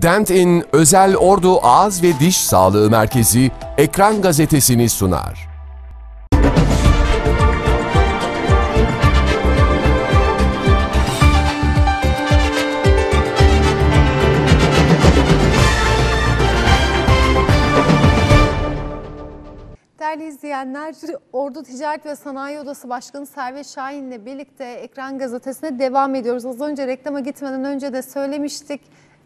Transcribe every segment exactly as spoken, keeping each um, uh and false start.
Dentin Özel Ordu Ağız ve Diş Sağlığı Merkezi Ekran Gazetesi'ni sunar. Değerli izleyenler, Ordu Ticaret ve Sanayi Odası Başkanı Servet Şahin ile birlikte Ekran Gazetesi'ne devam ediyoruz. Az önce reklama gitmeden önce de söylemiştik.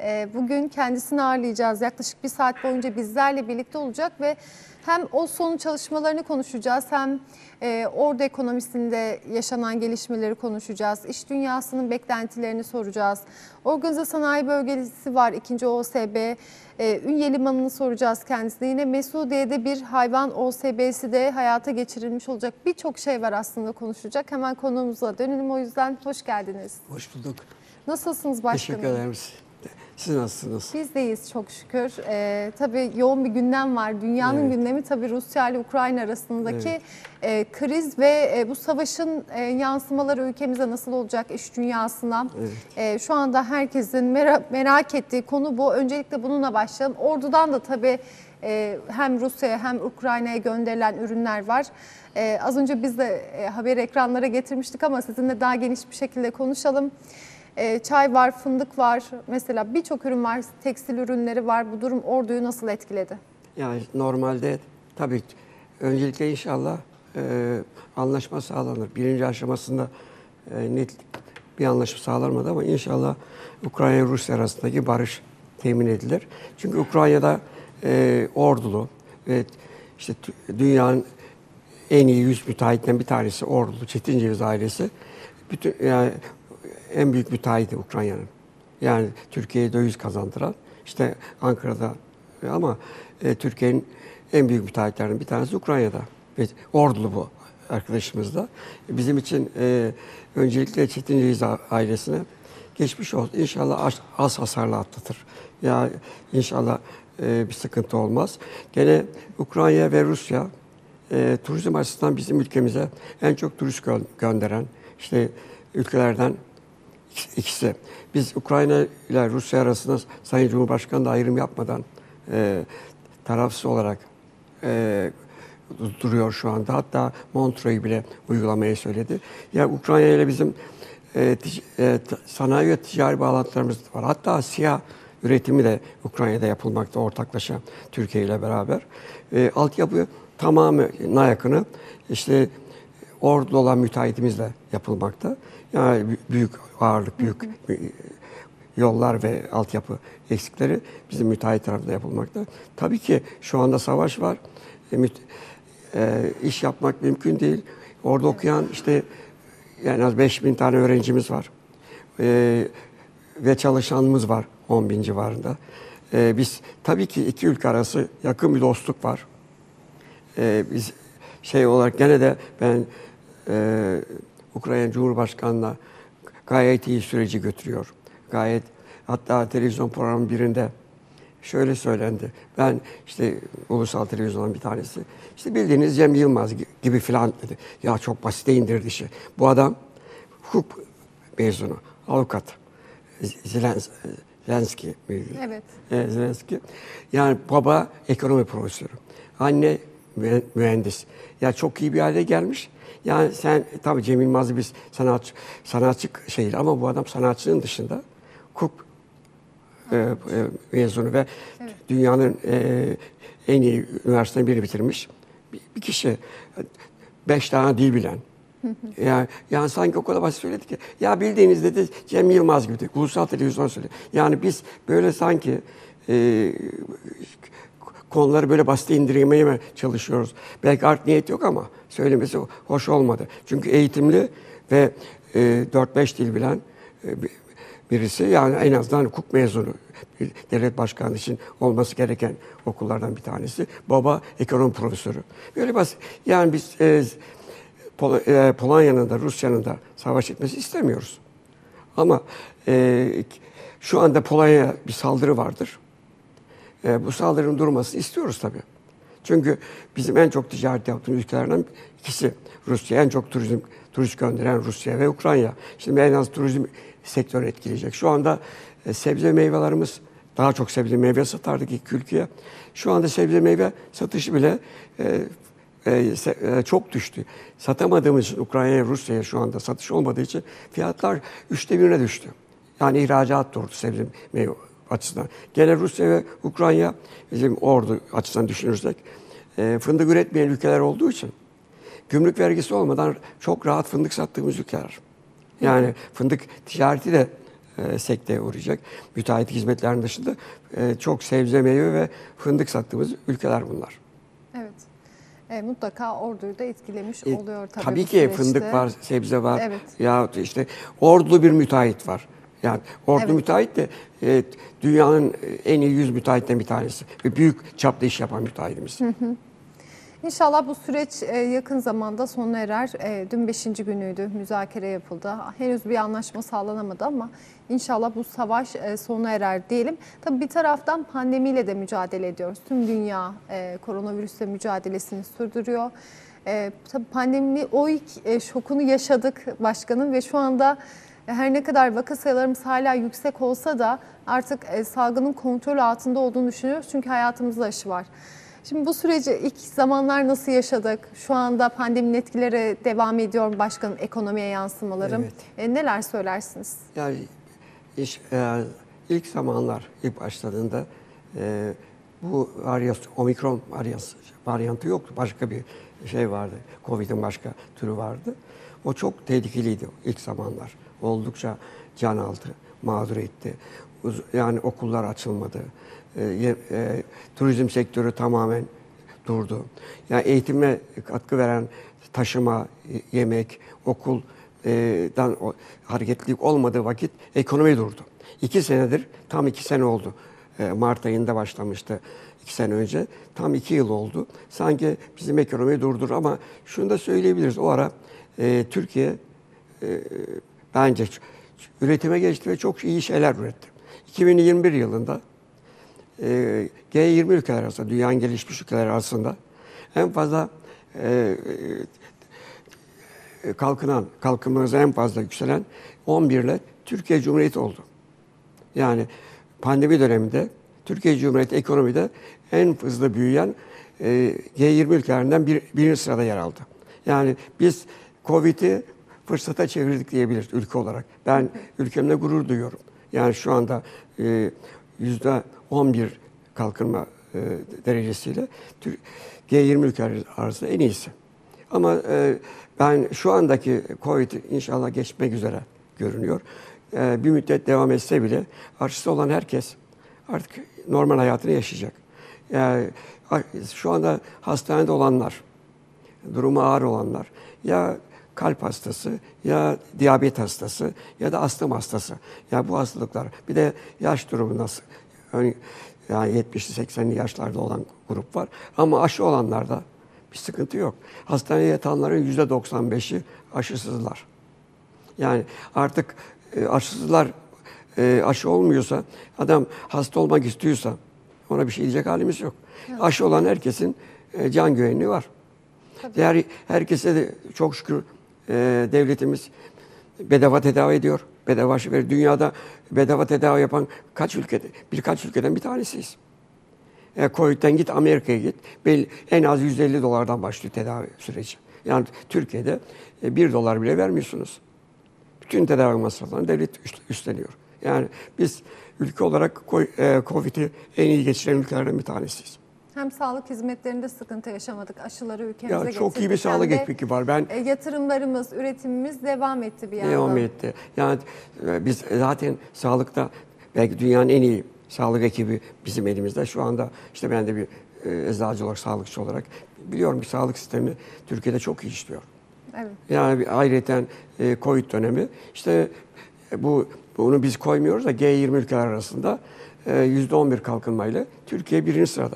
Bugün kendisini ağırlayacağız. Yaklaşık bir saat boyunca bizlerle birlikte olacak ve hem Oslo'nun çalışmalarını konuşacağız, hem Ordu ekonomisinde yaşanan gelişmeleri konuşacağız. İş dünyasının beklentilerini soracağız. Organize Sanayi Bölgesi var, ikinci O S B. Ünye Limanı'nı soracağız kendisine. Yine Mesudiye'de bir hayvan O S B'si de hayata geçirilmiş olacak. Birçok şey var aslında konuşacak. Hemen konumuza dönelim. O yüzden hoş geldiniz. Hoş bulduk. Nasılsınız başkanım? Teşekkür ederim. Siz nasılsınız? Biz deyiz çok şükür. Ee, tabii yoğun bir gündem var. Dünyanın evet. gündemi tabii Rusya ile Ukrayna arasındaki evet. e, kriz ve e, bu savaşın e, yansımaları ülkemize nasıl olacak, iş dünyasına. Evet. E, şu anda herkesin merak, merak ettiği konu bu. Öncelikle bununla başlayalım. Ordu'dan da tabii e, hem Rusya'ya hem Ukrayna'ya gönderilen ürünler var. E, az önce biz de e, haberi ekranlara getirmiştik ama sizinle daha geniş bir şekilde konuşalım. Çay var, fındık var, mesela birçok ürün var, tekstil ürünleri var. Bu durum Ordu'yu nasıl etkiledi? Yani normalde tabii öncelikle inşallah e, anlaşma sağlanır. Birinci aşamasında e, net bir anlaşma sağlanmadı ama inşallah Ukrayna ve Rusya arasındaki barış temin edilir. Çünkü Ukrayna'da e, ordulu ve işte dünyanın en iyi yüz müteahhitinden bir tanesi ordulu, Çetin Ceviz ailesi. Bütün yani en büyük müteahhiti Ukrayna'nın. Yani Türkiye'ye döviz kazandıran, işte Ankara'da ama e, Türkiye'nin en büyük müteahhitlerinden bir tanesi Ukrayna'da. Ve ordulu bu arkadaşımız da. Bizim için e, öncelikle Çetin Ceviz ailesine geçmiş olsun. İnşallah az, az hasarla atlatır. Ya inşallah e, bir sıkıntı olmaz. Gene Ukrayna ve Rusya e, turizm açısından bizim ülkemize en çok turist gö gönderen işte ülkelerden İkisi. Biz Ukrayna ile Rusya arasında Sayın Cumhurbaşkanı da ayrım yapmadan e, tarafsız olarak e, duruyor şu anda. Hatta Montreux'u bile uygulamayı söyledi. Ya Ukrayna ile bizim e, e, sanayi ve ticari bağlantılarımız var. Hatta siyah üretimi de Ukrayna'da yapılmakta ortaklaşa Türkiye ile beraber. E, altyapı tamamına yakını işte Ordu'da olan müteahhitimizle yapılmakta. Yani büyük ağırlık, büyük yollar ve altyapı eksikleri bizim müteahhit tarafında yapılmakta. Tabii ki şu anda savaş var. E, e, iş yapmak mümkün değil. Orada okuyan işte en az beş bin tane öğrencimiz var. E, ve çalışanımız var on bin civarında. E, biz tabii ki iki ülke arası yakın bir dostluk var. E, biz şey olarak gene de ben e, Ukrayna Cumhurbaşkanı'na gayet iyi süreci götürüyor. Gayet, hatta televizyon programı birinde şöyle söylendi. Ben işte ulusal televizyonun bir tanesi. İşte bildiğiniz Cem Yılmaz gibi filan dedi. Ya çok basite indirdi işi. Bu adam hukuk mezunu, avukat. Zelens, Zelenski miydi? Evet. E, Zelenski. Yani baba ekonomi profesörü. Anne mühendis. Ya çok iyi bir hale gelmiş. Yani sen tabii Cem Yılmaz'ı biz sanatçı, sanatçı şeydi ama bu adam sanatçının dışında hukuk e, e, mezunu ve evet. dünyanın e, en iyi üniversitelerini biri bitirmiş bir, bir kişi. Beş tane dil bilen. yani, yani sanki o kadar basit söyledi ki. Ya bildiğiniz dedi Cem Yılmaz gibi. Ulusal televizyon söyledi. Yani biz böyle sanki e, konuları böyle basit indirmeye mi çalışıyoruz? Belki art niyet yok ama söylemesi hoş olmadı. Çünkü eğitimli ve e, dört beş dil bilen e, birisi, yani en azından hukuk mezunu. Bir devlet başkanı için olması gereken okullardan bir tanesi. Baba ekonomi profesörü. Böyle basit. Yani biz e, Pol e, Polonya'nın da Rusya'nın da savaş etmesi istemiyoruz. Ama e, şu anda Polonya'ya bir saldırı vardır. E, bu saldırının durmasını istiyoruz tabii. Çünkü bizim en çok ticaret yaptığımız ülkelerden ikisi. Rusya, en çok turizm turist gönderen Rusya ve Ukrayna. Şimdi en az turizm sektörü etkileyecek. Şu anda e, sebze meyvelerimiz daha çok sebze meyve satardık ilk ülkeye. Şu anda sebze meyve satışı bile e, e, e, çok düştü. Satamadığımız için Ukrayna'ya, Rusya'ya şu anda satış olmadığı için fiyatlar üçte birine düştü. Yani ihracat durdu sebze meyve açısından. Gene Rusya ve Ukrayna bizim ordu açısından düşünürsek e, fındık üretmeyen ülkeler olduğu için gümrük vergisi olmadan çok rahat fındık sattığımız ülkeler. Yani fındık ticareti de e, sekteye uğrayacak. Müteahhit hizmetlerinin dışında e, çok sebze, meyve ve fındık sattığımız ülkeler bunlar. Evet. E, mutlaka orduyu da etkilemiş E, oluyor tabii. Tabii bu ki süreçte. fındık var, sebze var. Evet. Ya işte ordulu bir müteahhit var. Yani ordu Evet. müteahhit de e, dünyanın en iyi yüz müteahhitten bir tanesi. Ve büyük çapta iş yapan müteahhitimiz. Hı hı. İnşallah bu süreç yakın zamanda sona erer. Dün beşinci günüydü, müzakere yapıldı. Henüz bir anlaşma sağlanamadı ama inşallah bu savaş sona erer diyelim. Tabii bir taraftan pandemiyle de mücadele ediyoruz. Tüm dünya koronavirüsle mücadelesini sürdürüyor. Tabii pandemi o ilk şokunu yaşadık başkanım ve şu anda her ne kadar vaka sayılarımız hala yüksek olsa da artık salgının kontrol altında olduğunu düşünüyoruz. Çünkü hayatımızda aşı var. Şimdi bu süreci ilk zamanlar nasıl yaşadık? Şu anda pandeminin etkileri devam ediyor başkanım, ekonomiye yansımalarım. Evet. E, neler söylersiniz? Yani iş, e, ilk zamanlar ilk başladığında e, bu varyas, omikron varyas, varyantı yoktu. Başka bir şey vardı. Covid'in başka türü vardı. O çok tehlikeliydi ilk zamanlar. Oldukça can aldı, mağdur etti. Yani okullar açılmadı. E, e, turizm sektörü tamamen durdu. Yani eğitime katkı veren taşıma, yemek, okuldan e, hareketlilik olmadığı vakit ekonomi durdu. İki senedir, tam iki sene oldu. E, Mart ayında başlamıştı iki sene önce. Tam iki yıl oldu. Sanki bizim ekonomi durdur ama şunu da söyleyebiliriz. O ara e, Türkiye e, bence üretime geçti ve çok iyi şeyler üretti. iki bin yirmi bir yılında e, G yirmi ülkeler arasında, dünyanın gelişmiş ülkeler arasında en fazla e, e, kalkınan, kalkınmamıza en fazla yükselen on bir ile Türkiye Cumhuriyeti oldu. Yani pandemi döneminde Türkiye Cumhuriyeti ekonomide en hızlı büyüyen e, G yirmi ülkelerinden bir, birinci sırada yer aldı. Yani biz Covid'i fırsata çevirdik diyebiliriz ülke olarak. Ben ülkemle gurur duyuyorum. Yani şu anda e, yüzde on bir kalkınma e, derecesiyle G yirmi ülkeler arasında en iyisi. Ama e, ben şu andaki Covid inşallah geçmek üzere görünüyor. E, bir müddet devam etse bile aşısı olan herkes artık normal hayatını yaşayacak. Yani şu anda hastanede olanlar, durumu ağır olanlar ya kalp hastası ya diyabet hastası ya da astım hastası. Ya bu hastalıklar bir de yaş durumu nasıl? Yani yetmişli seksenli yaşlarda olan grup var. Ama aşı olanlarda bir sıkıntı yok. Hastaneye yatanların yüzde doksan beşi aşısızlar. Yani artık aşısızlar aşı olmuyorsa, adam hasta olmak istiyorsa ona bir şey diyecek halimiz yok. Evet. Aşı olan herkesin can güvenliği var. Diğer herkese de çok şükür devletimiz bedava tedavi ediyor. Bedava aşı veriyor. Dünyada bedava tedavi yapan kaç ülkede? Birkaç ülkeden bir tanesiyiz. E, Covid'den git Amerika'ya git. Belli, en az yüz elli dolardan başlıyor tedavi süreci. Yani Türkiye'de e, bir dolar bile vermiyorsunuz. Bütün tedavi masraflarını devlet üstleniyor. Yani biz ülke olarak Covid'i en iyi geçiren ülkelerden bir tanesiyiz. Hem sağlık hizmetlerinde sıkıntı yaşamadık. Aşıları ülkemize ya getirdik. Çok iyi bir sağlık ekibi var. Ben yatırımlarımız, üretimimiz devam etti bir yandan. Devam etti. Yani biz zaten sağlıkta belki dünyanın en iyi sağlık ekibi bizim elimizde. Şu anda işte ben de bir eczacı olarak, sağlıkçı olarak biliyorum ki sağlık sistemi Türkiye'de çok iyi işliyor. Evet. Yani ayrıca Covid dönemi işte bu bunu biz koymuyoruz da G yirmi ülkeler arasında yüzde on bir kalkınmayla Türkiye birinci sırada.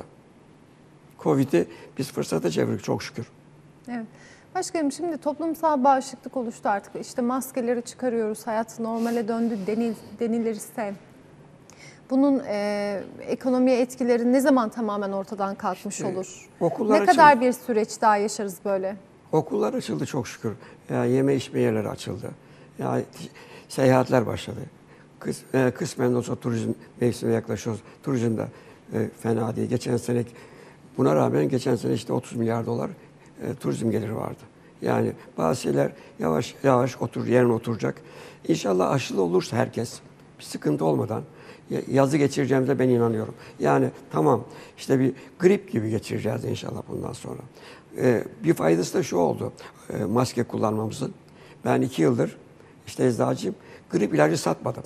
Covid'i biz fırsata çevirdik çok şükür. Evet. Başkanım şimdi toplumsal bağışıklık oluştu artık. İşte maskeleri çıkarıyoruz, hayat normale döndü denil, denilirse bunun e, ekonomiye etkileri ne zaman tamamen ortadan kalkmış işte, olur? Okullar ne açıldı. kadar bir süreç daha yaşarız böyle? Okullar açıldı çok şükür. Yani yeme içme yerleri açıldı. Yani seyahatler başladı. Kıs, e, kısmen de olsa turizm mevsimine yaklaşıyoruz. Turizm de e, fena değil. Geçen sene buna rağmen geçen sene işte otuz milyar dolar e, turizm geliri vardı. Yani bazı şeyler yavaş yavaş otur yerine oturacak. İnşallah aşılı olursa herkes bir sıkıntı olmadan yazı geçireceğimize ben inanıyorum. Yani tamam işte bir grip gibi geçireceğiz inşallah bundan sonra. Ee, bir faydası da şu oldu. E, maske kullanmamızın. Ben iki yıldır işte eczacıyım. Grip ilacı satmadım.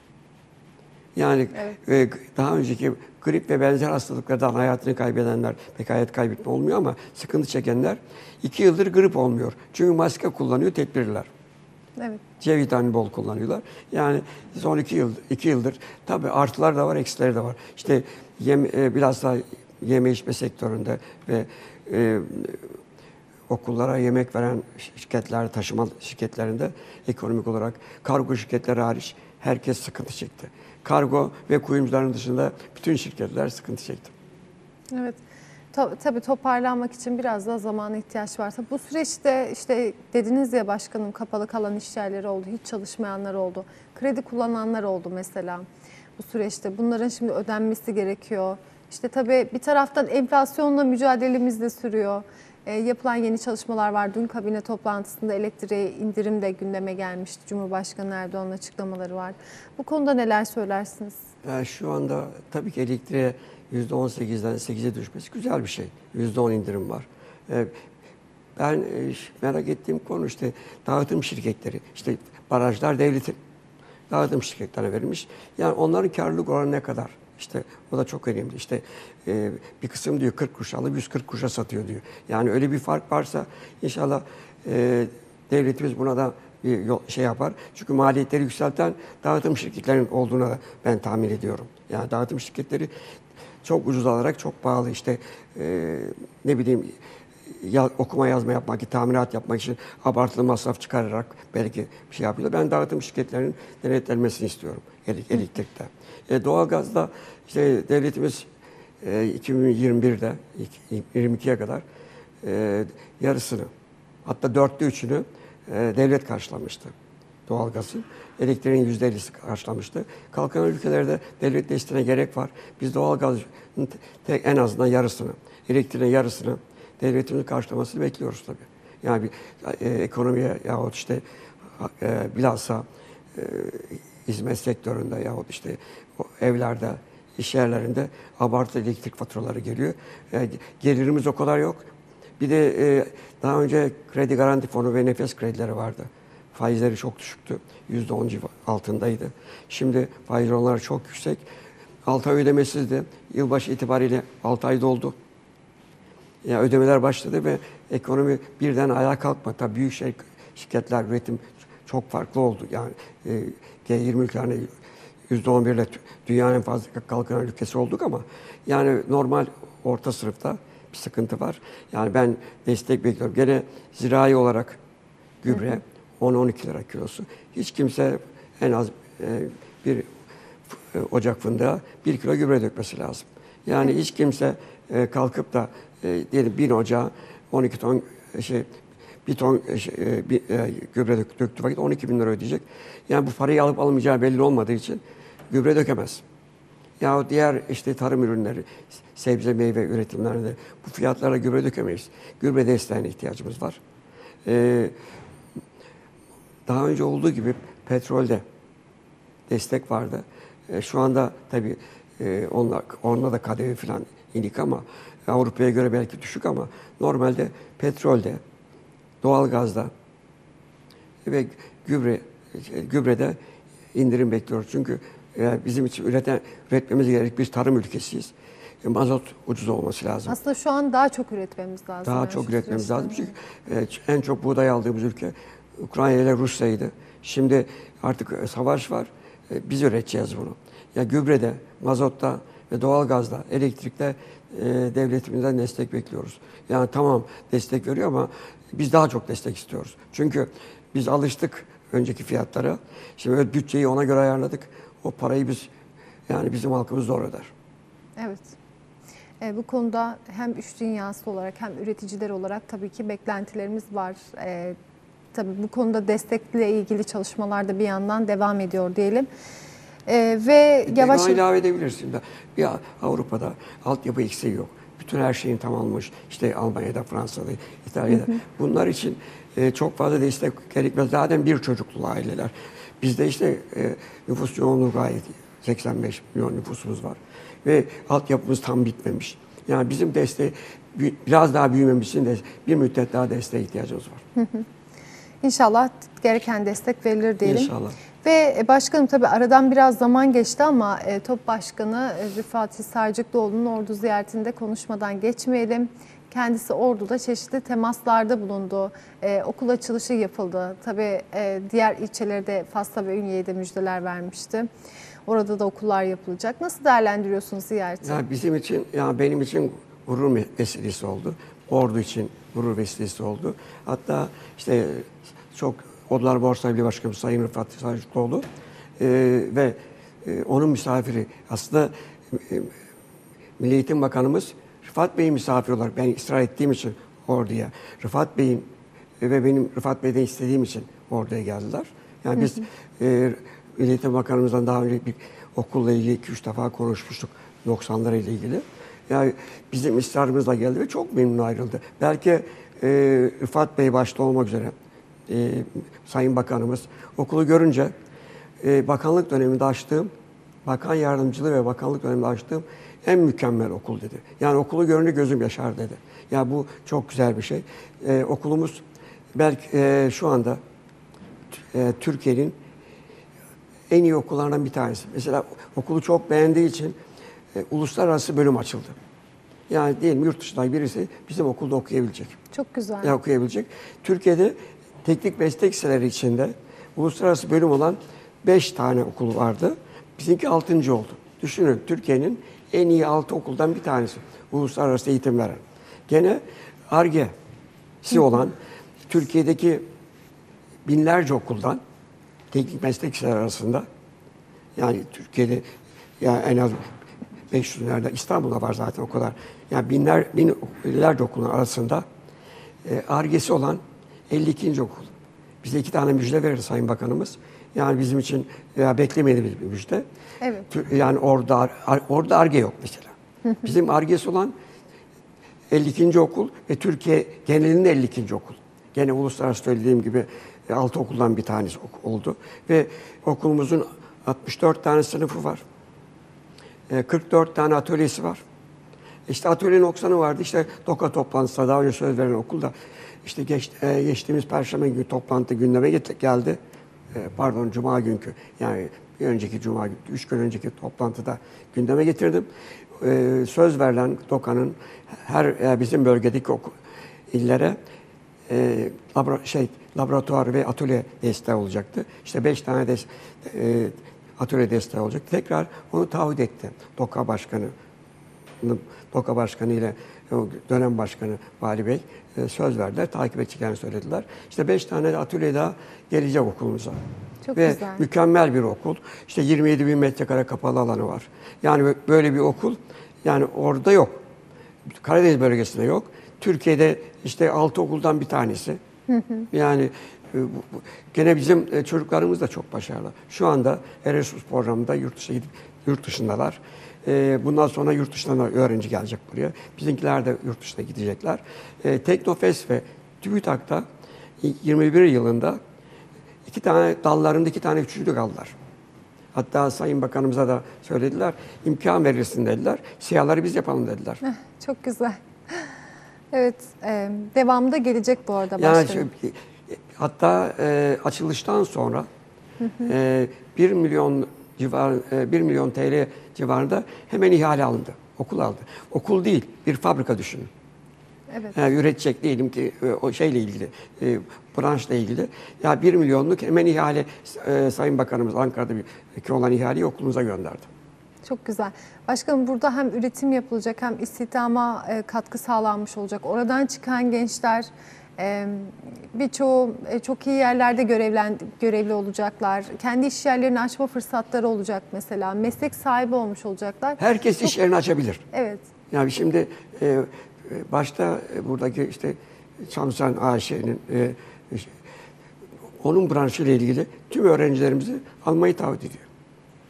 Yani evet. e, daha önceki grip ve benzer hastalıklardan hayatını kaybedenler pek hayat kaybetme olmuyor ama sıkıntı çekenler iki yıldır grip olmuyor. Çünkü maske kullanıyor, tedbirliler. Evet. C vitamini bol kullanıyorlar. Yani son iki yıl, iki yıldır tabii artılar da var, eksileri de var. İşte yem, e, biraz daha yeme içme sektöründe ve e, okullara yemek veren şirketler, taşıma şirketlerinde ekonomik olarak kargo şirketleri hariç herkes sıkıntı çekti. Kargo ve kuyumcuların dışında bütün şirketler sıkıntı çekti. Evet. Tabii toparlanmak için biraz daha zamana ihtiyaç varsa. Bu süreçte işte dediniz ya başkanım, kapalı kalan iş yerleri oldu, hiç çalışmayanlar oldu, kredi kullananlar oldu mesela bu süreçte. Bunların şimdi ödenmesi gerekiyor. İşte tabii bir taraftan enflasyonla mücadelemiz de sürüyor. E, yapılan yeni çalışmalar var. Dün kabine toplantısında elektriğe indirim de gündeme gelmişti. Cumhurbaşkanı Erdoğan'ın açıklamaları var. Bu konuda neler söylersiniz? Yani şu anda tabii ki elektriğe yüzde on sekizden sekize düşmesi güzel bir şey. yüzde on indirim var. Ee, ben merak ettiğim konu işte dağıtım şirketleri. İşte barajlar devletin. Dağıtım şirketlerine verilmiş. Yani onların karlılık oranı ne kadar? İşte o da çok önemli. İşte e, bir kısım diyor kırk kuruş alıp yüz kırk kuruşa satıyor diyor. Yani öyle bir fark varsa inşallah e, devletimiz buna da bir yol, şey yapar. Çünkü maliyetleri yükselten dağıtım şirketlerinin olduğuna da ben tahmin ediyorum. Yani dağıtım şirketleri çok ucuz alarak çok pahalı işte e, ne bileyim ya, okuma yazma yapmak, tamirat yapmak için abartılı masraf çıkararak belki bir şey yapıyorlar. Ben dağıtım şirketlerinin denetlenmesini istiyorum elektrikte. E, doğalgazda işte devletimiz e, iki bin yirmi birde yirmi ikiye kadar e, yarısını hatta dörtte üçünü e, devlet karşılamıştı doğalgazın. Elektriğin yüzde ellisi karşılamıştı. Kalkınan ülkelerde devlet desteğine gerek var. Biz doğalgazın en azından yarısını, elektriğin yarısını devletimizin karşılamasını bekliyoruz tabii. Yani bir e, ekonomiye yahut işte e, bilhassa e, hizmet sektöründe yahut işte o evlerde, iş yerlerinde abartılı elektrik faturaları geliyor. E, gelirimiz o kadar yok. Bir de e, daha önce kredi garanti fonu ve nefes kredileri vardı. Faizleri çok düşüktü. yüzde on altındaydı. Şimdi faiz oranları çok yüksek. altı ay ödemesizdi. Yılbaşı itibariyle altı ay doldu. Yani ödemeler başladı ve ekonomi birden ayağa kalkmadı. Tabii büyük şey, şirketler, üretim çok farklı oldu. Yani e, G yirmi ülkelerine yüzde on bir ile dünyanın en fazla kalkınan ülkesi olduk ama yani normal orta sınıfta bir sıkıntı var. Yani ben destek bekliyorum. Gene zirai olarak gübre on on iki lira kilosu. Hiç kimse en az e, bir ocak fındığa bir kilo gübre dökmesi lazım. Yani hiç kimse e, kalkıp da e, diyelim bin ocağa on iki ton şey bir ton şey, e, bir, e, gübre dök, döktüğü vakit on iki bin lira ödeyecek. Yani bu parayı alıp almayacağı belli olmadığı için gübre dökemez. Ya diğer işte tarım ürünleri, sebze meyve üretimlerinde bu fiyatlara gübre dökemeyiz. Gübre desteğine ihtiyacımız var. Ee, daha önce olduğu gibi petrolde destek vardı. Ee, şu anda tabii e, onlar, onda da K D V falan inik ama Avrupa'ya göre belki düşük ama normalde petrolde, doğalgazda ve gübre gübrede indirim bekliyoruz. Çünkü e, bizim için üreten üretmemiz gerek bir tarım ülkesiyiz. E, mazot ucuz olması lazım. Aslında şu an daha çok üretmemiz lazım. Daha yani çok üretmemiz süreçte. lazım. Çünkü e, en çok buğday aldığımız ülke Ukrayna ile Rusya'ydı. Şimdi artık e, savaş var. E, biz üreteceğiz bunu. Ya gübrede, mazotta ve doğalgazda, elektrikte e, devletimizden destek bekliyoruz. Yani tamam destek veriyor ama biz daha çok destek istiyoruz. Çünkü biz alıştık önceki fiyatlara. Şimdi bütçeyi ona göre ayarladık. O parayı biz yani bizim halkımız zor öder. Evet. E, bu konuda hem iş dünyası olarak hem üreticiler olarak tabii ki beklentilerimiz var. E, tabii bu konuda destekle ilgili çalışmalar da bir yandan devam ediyor diyelim. Ee, ve yavaş Buna ilave edebilirsin de. Bir Avrupa'da altyapı eksiği yok. Bütün her şeyin tamamlamış. İşte Almanya'da, Fransa'da, İtalya'da. Hı hı. Bunlar için e, çok fazla destek gerekmez. Zaten bir çocuklu aileler. Bizde işte e, nüfus yoğunluğu gayet iyi. seksen beş milyon nüfusumuz var. Ve altyapımız tam bitmemiş. Yani bizim desteği biraz daha büyümemiz için de bir müddet daha desteğe ihtiyacımız var. Hı hı. İnşallah gereken destek verilir diyelim. İnşallah. Ve başkanım tabii aradan biraz zaman geçti ama e, TOP Başkanı Rıfat Hisarcıklıoğlu'nun Ordu ziyaretinde konuşmadan geçmeyelim. Kendisi Ordu'da çeşitli temaslarda bulundu. E, okul açılışı yapıldı. Tabii e, diğer ilçelerde Fas'ta ve Ünye'de müjdeler vermişti. Orada da okullar yapılacak. Nasıl değerlendiriyorsunuz ziyareti? Ya bizim için, ya benim için gurur vesilesi oldu. Ordu için gurur vesilesi oldu. Hatta işte çok Odalar Borsa Birliği Başkanı Sayın Rıfat Hisarcıklıoğlu e, ve e, onun misafiri. Aslında e, Milli Eğitim Bakanımız Rıfat Bey'in misafiri olarak ben ısrar ettiğim için Ordu'ya, Rıfat Bey'in e, ve benim Rıfat Bey'den istediğim için Ordu'ya geldiler. Yani biz e, Milli Eğitim Bakanımızdan daha önce bir okulla ilgili iki üç defa konuşmuştuk noksanları ile ilgili. Yani bizim ısrarımızla geldi ve çok memnun ayrıldı. Belki e, Rıfat Bey başta olmak üzere e, Sayın Bakanımız okulu görünce e, bakanlık döneminde açtığım, bakan yardımcılığı ve bakanlık döneminde açtığım en mükemmel okul dedi. Yani okulu görünce gözüm yaşar dedi. Ya yani bu çok güzel bir şey. E, okulumuz belki e, şu anda e, Türkiye'nin en iyi okullarından bir tanesi. Mesela okulu çok beğendiği için e, uluslararası bölüm açıldı. Yani diyelim yurt dışından birisi bizim okulda okuyabilecek. Çok güzel. Ya, okuyabilecek. Türkiye'de teknik meslek liseleri içinde uluslararası bölüm olan beş tane okul vardı. Bizimki altıncı oldu. Düşünün, Türkiye'nin en iyi altı okuldan bir tanesi. Uluslararası eğitim veren. Gene Ar-Ge'si olan Türkiye'deki binlerce okuldan teknik meslek liseleri arasında, yani Türkiye'de yani en az beş yüzlerde, İstanbul'da var zaten o kadar. Yani binler, binlerce okulun arasında e, Ar-Ge'si olan elli ikinci okul. Bize iki tane müjde verir Sayın Bakanımız. Yani bizim için ya, beklemediğimiz bir müjde. Evet. Yani orada orada Ar-Ge yok mesela. Bizim Ar-Ge'si olan elli ikinci okul ve Türkiye genelinde elli ikinci okul. Gene uluslararası söylediğim gibi altı okuldan bir tanesi oldu. Ve okulumuzun altmış dört tane sınıfı var. kırk dört tane atölyesi var. İşte atölye noksanı vardı. İşte DOKA toplantısında daha önce söz verilen okulda işte geç, e, geçtiğimiz Perşembe günü toplantı gündeme geldi. E, pardon Cuma günkü yani bir önceki Cuma günü, üç gün önceki toplantıda gündeme getirdim. E, söz verilen DOKA'nın her e, bizim bölgedeki okul, illere e, labora, şey, laboratuvar ve atölye desteği olacaktı. İşte beş tane de e, atölye desteği olacak. Tekrar onu taahhüt etti DOKA Başkanı. DOKA Başkanı ile dönem başkanı Vali Bey söz verdiler, takip edeceklerini söylediler. İşte beş tane de atölye daha gelecek okulumuza. Çok Ve güzel. mükemmel bir okul. İşte yirmi yedi bin metrekare kapalı alanı var. Yani böyle bir okul yani orada yok. Karadeniz bölgesinde yok. Türkiye'de işte altı okuldan bir tanesi. Hı hı. Yani bu, bu, gene bizim çocuklarımız da çok başarılı. Şu anda Erasmus programında yurt dışına gidip yurt dışındalar. Bundan sonra yurt dışından öğrenci gelecek buraya. Bizimkiler de yurt dışına gidecekler. Teknofest ve TÜBİTAK'ta yirmi bir yılında iki tane dallarında iki tane üçüncülük aldılar. Hatta Sayın Bakanımıza da söylediler, imkan verilsin dediler. Siyahları biz yapalım dediler. Çok güzel. Evet, e, devamında gelecek bu arada yani başkanım. Şey, hatta e, açılıştan sonra e, bir milyon civar, e, bir milyon T L civarında hemen ihale alındı. Okul aldı. Okul değil, bir fabrika düşünün. Evet. Yani üretecek diyelim ki o şeyle ilgili, e, branşla ilgili. Ya bir milyonluk hemen ihale e, Sayın Bakanımız Ankara'da bir olan ihaleyi okulumuza gönderdi. Çok güzel. Başkanım burada hem üretim yapılacak hem istihdama e, katkı sağlanmış olacak. Oradan çıkan gençler e, birçoğu e, çok iyi yerlerde görevlen, görevli olacaklar. Kendi iş yerlerini açma fırsatları olacak mesela. Meslek sahibi olmuş olacaklar. Herkes çok... iş yerini açabilir. Evet. Yani şimdi e, başta buradaki işte Çamsen A Ş'nin e, onun branşıyla ilgili tüm öğrencilerimizi almayı taahhüt ediyor.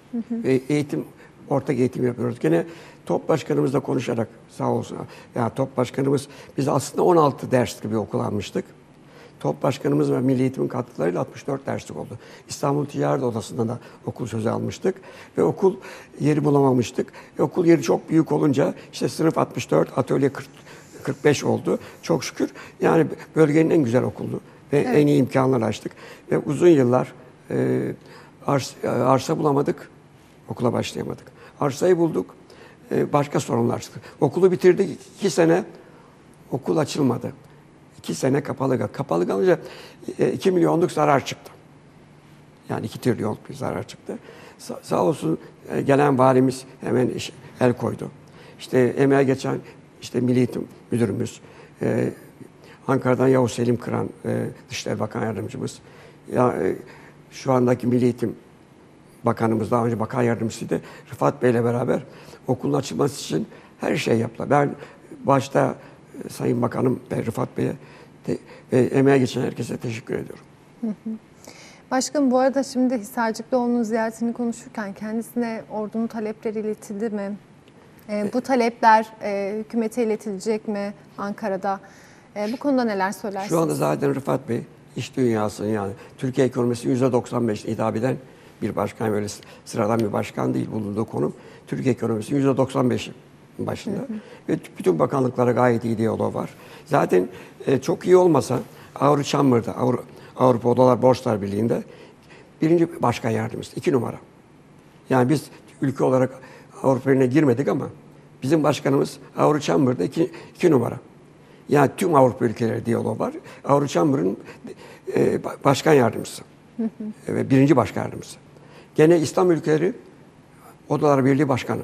Hı hı. Ve eğitim, ortak eğitim yapıyoruz. Gene top başkanımızla konuşarak sağ olsun. Yani top başkanımız, biz aslında on altı derslik bir okul almıştık. Top başkanımız ve Milli Eğitim'in katkılarıyla altmış dört derslik oldu. İstanbul Ticaret Odası'ndan da okul sözü almıştık. Ve okul yeri bulamamıştık. E, okul yeri çok büyük olunca işte sınıf altmış dört, atölye kırk, kırk beş oldu. Çok şükür yani bölgenin en güzel okulu ve Evet. en iyi imkanlar açtık. Ve uzun yıllar e, arsa, arsa bulamadık, okula başlayamadık. Arsayı bulduk, e, başka sorunlar çıktı. Okulu bitirdik, iki sene okul açılmadı. İki sene kapalı kaldı. Kapalı kalınca iki milyonluk zarar çıktı. Yani iki trilyonluk bir zarar çıktı. Sa sağ olsun gelen valimiz hemen iş, el koydu. İşte emeğe geçen işte Milli Eğitim Müdürümüz, e, Ankara'dan Yavuz Selim Kıran, e, Dışişleri Bakan Yardımcımız, ya, e, şu andaki Milli Eğitim Bakanımız, daha önce Bakan Yardımcısıydı, Rıfat Bey'le beraber okulun açılması için her şey yaptılar. Ben başta e, Sayın Bakanım ve Rıfat Bey'e ve emeğe geçen herkese teşekkür ediyorum. Hı hı. Başkanım, bu arada şimdi Hisarcıklıoğlu'nun ziyaretini konuşurken kendisine ordunun talepleri iletildi mi? E, bu talepler e, hükümete iletilecek mi Ankara'da? E, bu konuda neler söylersiniz? Şu anda zaten Rıfat Bey iş dünyasının, yani Türkiye ekonomisi yüzde doksan beş hitap eden bir başkan, böyle sıradan bir başkan değil bulunduğu konum. Türkiye ekonomisi yüzde doksan beşin başında. Hı hı. Ve bütün bakanlıklara gayet iyi diyaloğu var. Zaten e, çok iyi olmasa Avrupa Chamber'da, Avrupa, Avrupa Odalar Borçlar Birliği'nde birinci başkan yardımcısı, iki numara. Yani biz ülke olarak Avrupa Birliği'ne girmedik ama bizim başkanımız Avrupa Chamber'da iki, iki numara. Yani tüm Avrupa ülkeleri diyaloğu var. Avrupa Chamber'ın e, başkan yardımcısı hı hı. ve birinci başkan yardımcısı. Gene İslam ülkeleri Odalar Birliği Başkanı.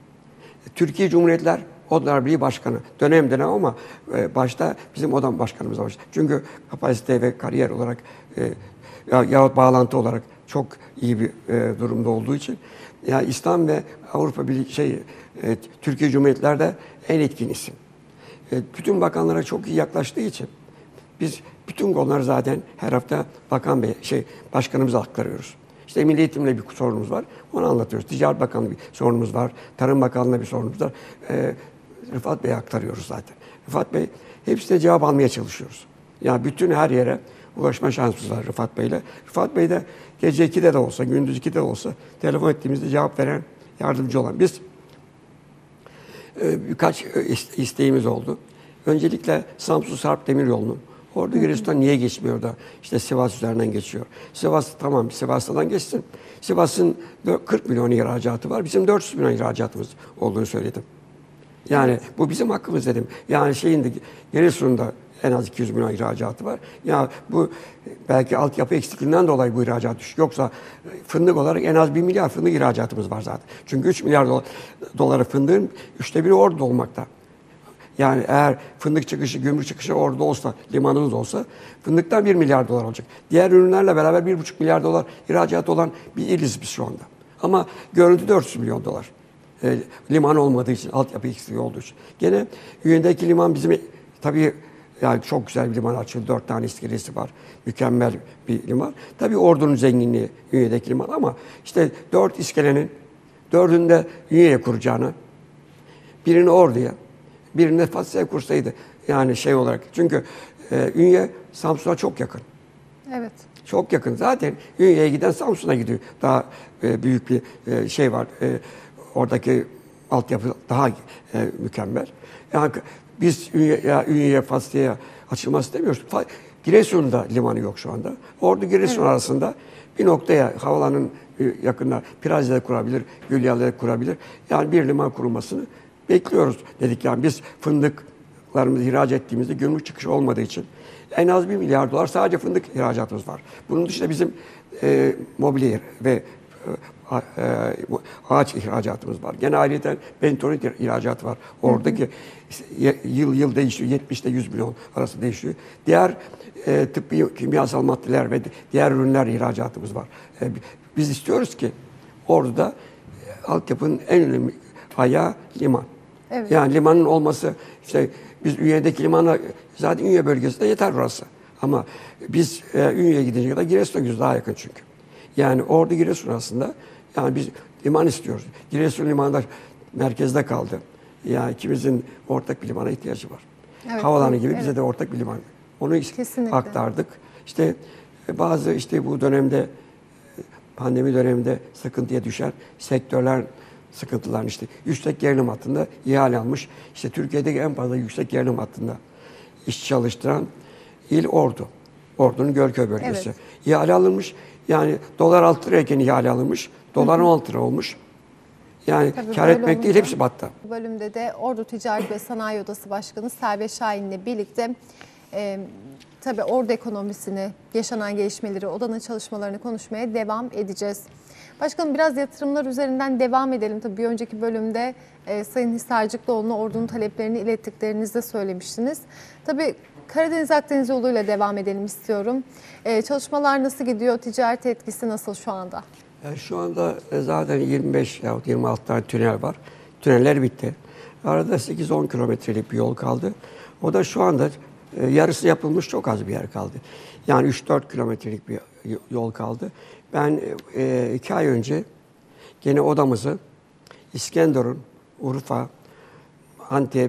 Türkiye Cumhuriyetler Odalar Birliği Başkanı. Dönem dönem ama e, başta bizim odam başkanımız var. Çünkü kapasite ve kariyer olarak e, yahut bağlantı olarak çok iyi bir e, durumda olduğu için, yani İslam ve Avrupa Birliği şey e, Türkiye Cumhuriyetler'de en etkin isim. E, bütün bakanlara çok iyi yaklaştığı için biz bütün konuları zaten her hafta Bakan Bey, şey başkanımıza aktarıyoruz. İşte Milli Eğitim'le bir sorunumuz var, onu anlatıyoruz. Ticaret Bakanlığı bir sorunumuz var, Tarım Bakanlığı'na bir sorunumuz var. E, Rıfat Bey'e aktarıyoruz zaten. Rıfat Bey, hepsine cevap almaya çalışıyoruz. Yani bütün her yere ulaşma şansımız var Rıfat Bey'le. Rıfat Bey de gece ikide de olsa, gündüz ikide de olsa telefon ettiğimizde cevap veren, yardımcı olan. Biz e, birkaç isteğimiz oldu. Öncelikle Samsun-Sarp Demiryolu'nun Ordu Giresun'dan niye geçmiyor da işte Sivas üzerinden geçiyor. Sivas tamam, Sivas'tan geçsin. Sivas'ın kırk milyon ihracatı var. Bizim dört yüz milyon ihracatımız olduğunu söyledim. Yani evet, bu bizim hakkımız dedim. Yani şeyin de Giresun'da en az iki yüz milyon ihracatı var. Ya bu belki altyapı eksikliğinden dolayı bu ihracat düşük. Yoksa fındık olarak en az bir milyar fındık ihracatımız var zaten. Çünkü üç milyar dolar, doları fındığın üçte biri Ordu'da olmakta. Yani eğer fındık çıkışı, gümrük çıkışı Ordu'da olsa, limanımız olsa fındıktan bir milyar dolar olacak. Diğer ürünlerle beraber bir buçuk milyar dolar ihracat olan bir iliz biz şu anda. Ama görüntü dört yüz milyon dolar. E, liman olmadığı için, altyapı eksikliği olduğu için. Gene Üye'deki liman bizim tabii yani çok güzel bir liman açıldı. Dört tane iskelesi var. Mükemmel bir liman. Tabii Ordu'nun zenginliği Üye'deki liman ama işte dört iskelenin dördünde Üye'ye kuracağını, birini Ordu'ya, birini de Fatih'e kursaydı. Yani şey olarak. Çünkü e, Ünye Samsun'a çok yakın. Evet. Çok yakın. Zaten Ünye'ye giden Samsun'a gidiyor. Daha e, büyük bir e, şey var. E, oradaki altyapı daha e, mükemmel. Yani biz Ünye'ye, Ünye'ye, Fatih'e açılması demiyoruz. Giresun'da limanı yok şu anda. Ordu Giresun evet, arasında bir noktaya havalanın yakında Piraze'de kurabilir, Gülyalı'da kurabilir. Yani bir liman kurulmasını bekliyoruz dedik. Yani biz fındıklarımızı ihraç ettiğimizde gümrük çıkışı olmadığı için en az bir milyar dolar sadece fındık ihracatımız var. Bunun dışında bizim e, mobilya ve e, e, ağaç ihracatımız var. Gene ayrıca bentonit ihracatı var. Oradaki hı hı. yıl yıl değişiyor. yetmiş ile yüz milyon arası değişiyor. Diğer e, tıbbi kimyasal maddeler ve diğer ürünler ihracatımız var. E, biz istiyoruz ki Ordu'da e, altyapının en önemli ayağı liman. Evet. Yani limanın olması, işte biz Ünye'deki limana, zaten Ünye bölgesinde yeter orası. Ama biz e, Ünye'ye gidince kadar Giresun'a gidiyoruz, daha yakın çünkü. Yani Ordu Giresun arasında, yani biz liman istiyoruz. Giresun limanında merkezde kaldı. Yani ikimizin ortak bir limana ihtiyacı var. Evet, Havalanı gibi evet. bize de ortak bir liman. Onu Kesinlikle. aktardık. İşte bazı işte bu dönemde pandemi döneminde sıkıntıya düşen sektörler sıkıntılar işte yüksek gerilim hattında ihale almış. İşte Türkiye'deki en fazla yüksek gerilim hattında iş çalıştıran il Ordu. Ordu'nun Gölköy bölgesi. Evet. İhale alınmış. Yani dolar altı lirayken ihale alınmış. Dolar on altı lira olmuş. Yani Tabii kar böyle etmek değil, olunca- hepsi battı. Bu bölümde de Ordu Ticaret ve Sanayi Odası Başkanı Selve Şahin'le birlikte e, tabii Ordu ekonomisini, yaşanan gelişmeleri, odanın çalışmalarını konuşmaya devam edeceğiz. Başkanım biraz yatırımlar üzerinden devam edelim. Tabii bir önceki bölümde e, Sayın Hisarcıklıoğlu'na ordunun taleplerini ilettiklerinizi de söylemiştiniz. Tabii Karadeniz-Akdeniz yoluyla devam edelim istiyorum. E, çalışmalar nasıl gidiyor? Ticaret etkisi nasıl şu anda? Yani şu anda zaten yirmi beş yahut yirmi altı tane tünel var. Tüneller bitti. Arada sekiz on kilometrelik bir yol kaldı. O da şu anda e, yarısı yapılmış, çok az bir yer kaldı. Yani üç dört kilometrelik bir yol kaldı. Ben e, iki ay önce gene odamızı İskenderun, Urfa, Antep,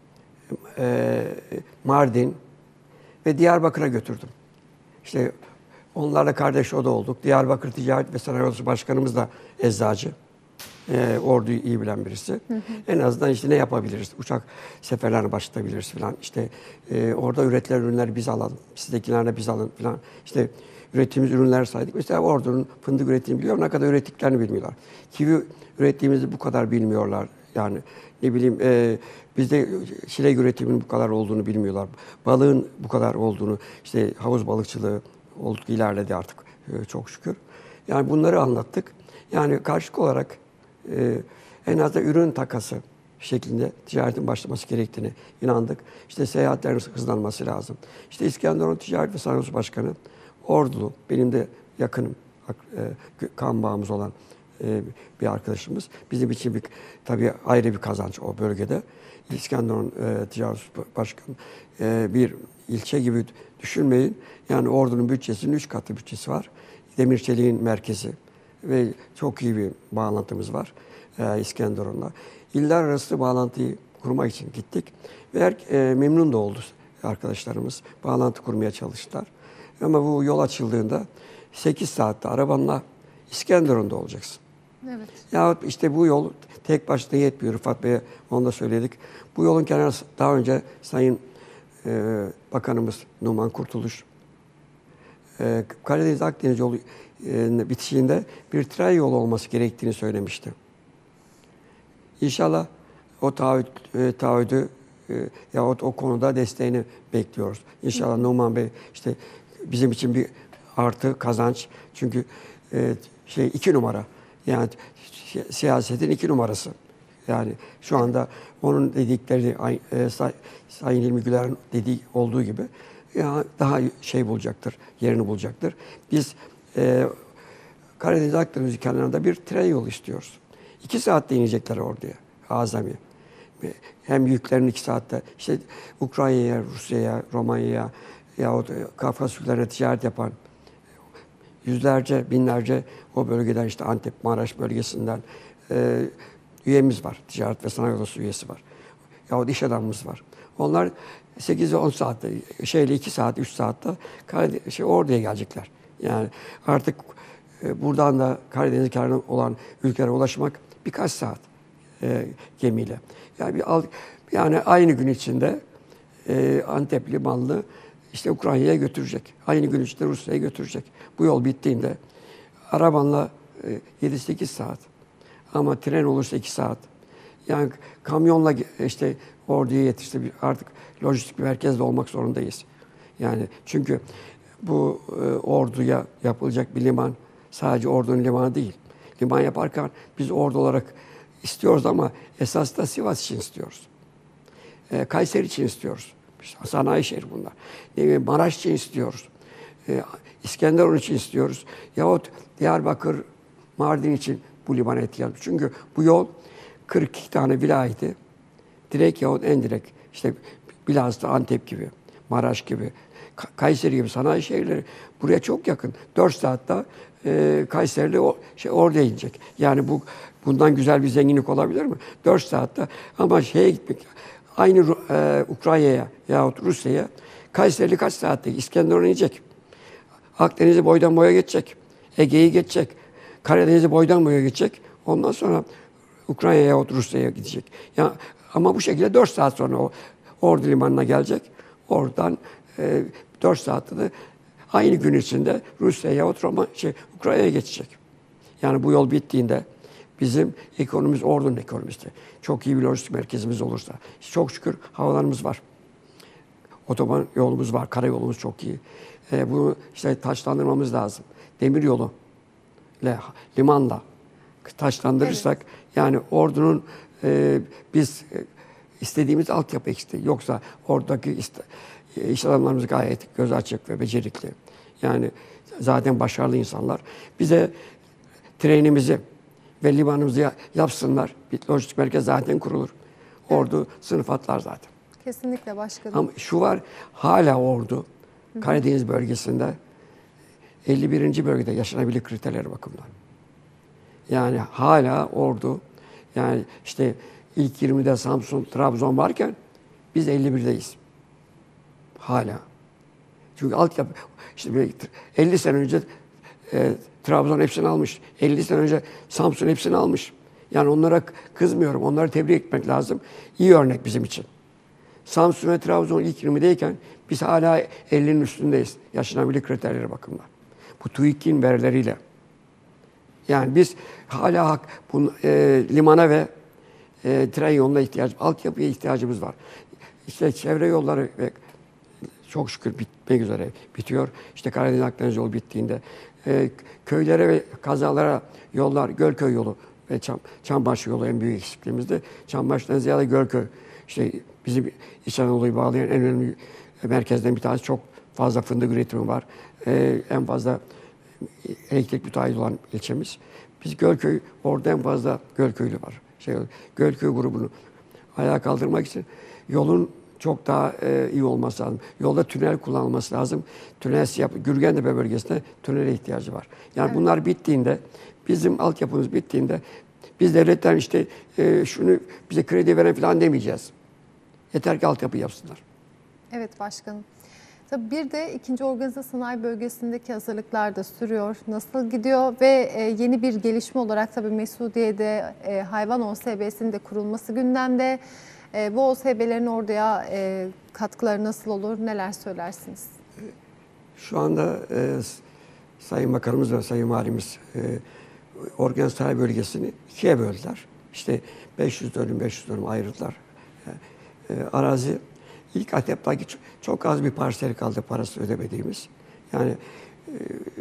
e, Mardin ve Diyarbakır'a götürdüm. İşte onlarla kardeş oda olduk. Diyarbakır Ticaret ve Sanayi Odası Başkanımız da eczacı. E, orduyu iyi bilen birisi. Hı hı. En azından işte ne yapabiliriz? Uçak seferlerini başlatabiliriz falan. İşte e, orada üretilen ürünleri biz alalım. Sizdekilerini biz alın falan. İşte ürettiğimiz ürünler saydık. Mesela ordunun fındık ürettiğini biliyor, ne kadar ürettiklerini bilmiyorlar. Kivi ürettiğimizi bu kadar bilmiyorlar. Yani ne bileyim e, bizde çilek üretiminin bu kadar olduğunu bilmiyorlar. Balığın bu kadar olduğunu, işte havuz balıkçılığı olduk, ilerledi artık e, çok şükür. Yani bunları anlattık. Yani karşılık olarak e, en az da ürün takası şeklinde ticaretin başlaması gerektiğini inandık. İşte seyahatlerin hızlanması lazım. İşte İskenderun Ticaret ve Sanayi Odası Başkanı Ordulu, benim de yakınım, e, kan bağımız olan e, bir arkadaşımız. Bizim için bir, tabii ayrı bir kazanç o bölgede. İskenderun e, Ticaret Başkanı e, bir ilçe gibi düşünmeyin. Yani ordunun bütçesinin üç katı bütçesi var. Demir çeliğin merkezi ve çok iyi bir bağlantımız var e, İskenderun'la. İller arası bağlantıyı kurmak için gittik ve her, e, memnun da oldu arkadaşlarımız. Bağlantı kurmaya çalıştılar. Ama bu yol açıldığında sekiz saatte arabanla İskenderun'da olacaksın. Evet. Yahut işte bu yol tek başına yetmiyor. Rıfat Bey'e onu da söyledik. Bu yolun kenarı daha önce Sayın e, Bakanımız Numan Kurtuluş e, Karadeniz-Akdeniz yolu e, bitişiğinde bir tren yolu olması gerektiğini söylemişti. İnşallah o taahhüt, e, taahhüdü e, yahut o konuda desteğini bekliyoruz. İnşallah Hı. Numan Bey işte bizim için bir artı kazanç. Çünkü e, şey iki numara. Yani siyasetin iki numarası. Yani şu anda onun dedikleri e, say, Sayın Hilmi Güler'in dediği olduğu gibi ya daha şey bulacaktır, yerini bulacaktır. Biz e, Karadeniz Akdeniz kenarında bir tren yolu istiyoruz. İki saatte inecekler orduya, azami. Hem yüklerini iki saatte, işte Ukrayna'ya, Rusya'ya, Romanya'ya yahut Kafkas ülkelerine ticaret yapan yüzlerce, binlerce o bölgeden işte Antep, Maraş bölgesinden e, üyemiz var. Ticaret ve Sanayi Odası üyesi var. Yahut iş adamımız var. Onlar sekiz on saatte, şeyle iki saat, üç saatte Karadeniz, şey, orduya gelecekler. Yani artık e, buradan da Karadeniz kenarında olan ülkelere ulaşmak birkaç saat e, gemiyle. Yani bir yani aynı gün içinde e, Antep limanlı işte Ukrayna'ya götürecek. Aynı gün içinde Rusya'ya götürecek. Bu yol bittiğinde arabanla e, yedi sekiz saat. Ama tren olursa iki saat. Yani kamyonla işte orduya yetişti. Artık lojistik bir merkezde olmak zorundayız. Yani çünkü bu e, orduya yapılacak bir liman sadece ordunun limanı değil. Liman yaparken biz ordu olarak istiyoruz ama esas da Sivas için istiyoruz. E, Kayseri için istiyoruz. İşte sanayi şehri bunlar. Ne bileyim, Maraş için istiyoruz. E, İskenderun için istiyoruz. Yahut Diyarbakır, Mardin için bu limana ihtiyaç. Çünkü bu yol kırk iki tane vilayeti direkt yahut endirekt işte bilhassa Antep gibi, Maraş gibi, Kayseri gibi sanayi şehirleri buraya çok yakın. dört saatte e, Kayseri'de o, şey, orada inecek. Yani bu bundan güzel bir zenginlik olabilir mi? dört saatte ama şeye gitmek, aynı e, Ukrayna'ya yahut Rusya'ya Kayseri'li kaç saatte İskenderun'a inecek. Akdeniz'i boydan boya geçecek. Ege'yi geçecek. Karadeniz'i boydan boya geçecek. Ondan sonra Ukrayna'ya yahut Rusya'ya gidecek. Ya, ama bu şekilde dört saat sonra o Ordu Limanı'na gelecek. Oradan e, dört saatte de aynı gün içinde Rusya'ya yahut Roma, şey, Ukrayna'ya geçecek. Yani bu yol bittiğinde bizim ekonomimiz Ordu'nun ekonomisi. Çok iyi bir lojistik merkezimiz olursa. Çok şükür havalarımız var. Otoban yolumuz var, karayolumuz çok iyi. E, bunu işte taşlandırmamız lazım. Demir yolu, ile, limanla taşlandırırsak, evet. Yani Ordu'nun e, biz e, istediğimiz altyapı eksiği. Yoksa oradaki iste, e, iş adamlarımız gayet göz açık ve becerikli. Yani zaten başarılı insanlar. Bize trenimizi ve limanımızı yapsınlar. Bir lojistik merkez zaten kurulur. Ordu evet. Sınıf atlar zaten. Kesinlikle başkanım. Ama şu var, hala Ordu, hı hı. Karadeniz bölgesinde elli birinci bölgede yaşanabilir kriterleri bakımından. Yani hala Ordu, yani işte ilk yirmide Samsun, Trabzon varken biz elli birdeyiz. Hala. Çünkü altyapı, işte elli sene önce e, Trabzon hepsini almış. elli sene önce Samsun hepsini almış. Yani onlara kızmıyorum, onları tebrik etmek lazım. İyi örnek bizim için. Samsun ve Trabzon ilk yirmideyken biz hala ellinin üstündeyiz. Yaşanabilir kriterleri bakımından. Bu TÜİK'in verileriyle. Yani biz hala hak, bu, e, limana ve e, tren yoluna ihtiyaç, altyapıya ihtiyacımız var. İşte çevre yolları ve çok şükür bitmek üzere bitiyor. İşte Karadeniz Akdeniz yolu bittiğinde e, köylere ve kazalara yollar, Gölköy yolu ve Çam, Çambaşı yolu en büyük eksikliğimizdi. Çambaşı'dan ziyade Gölköy. İşte bizim İç Anadolu'yu bağlayan en önemli merkezden bir tanesi. Çok fazla fındık üretimi var. Ee, en fazla elektrik müteahhit olan ilçemiz. Biz Gölköy, orada en fazla Gölköylü var. Şey, Gölköy grubunu ayağa kaldırmak için yolun çok daha e, iyi olması lazım. Yolda tünel kullanılması lazım. Tünel yap, Gürgentepe bölgesinde tünele ihtiyacı var. Yani evet. Bunlar bittiğinde, bizim altyapımız bittiğinde biz devletten işte e, şunu bize kredi veren falan demeyeceğiz. Yeter ki altyapı yapsınlar. Evet başkanım. Tabii bir de ikinci organize sanayi bölgesindeki hazırlıklar da sürüyor. Nasıl gidiyor ve e, yeni bir gelişme olarak tabii Mesudiye'de e, hayvan O S B'sinin de kurulması gündemde. E, bu O S B'lerin oraya e, katkıları nasıl olur? Neler söylersiniz? Şu anda e, Sayın Bakanımız ve Sayın Valimiz e, organize sanayi bölgesini ikiye böldüler. İşte beş yüz dönüm beş yüz dönüm ayırdılar. E, e, arazi ilk etaptaki çok az bir parsel kaldı parası ödemediğimiz. Yani e,